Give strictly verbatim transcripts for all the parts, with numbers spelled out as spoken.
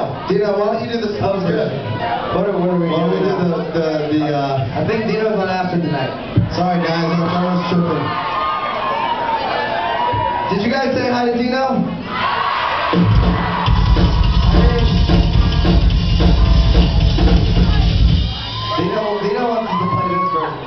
Dino. Dino, why don't you do this? Oh, good. What are, what are we Why don't we do doing? the, the, the, uh... I think Dino's on after tonight. Sorry, guys, I'm throwing tripping. Did you guys say hi to Dino? Dino, Dino wants us to play this version.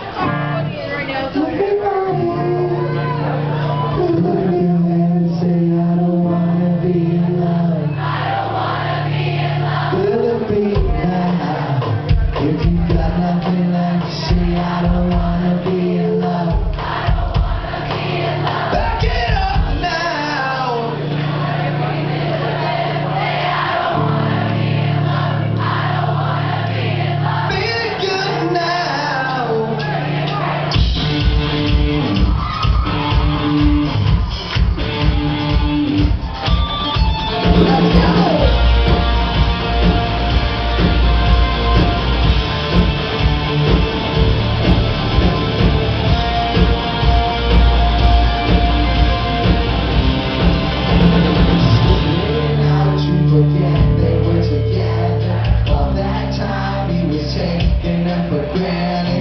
Taking them for granted.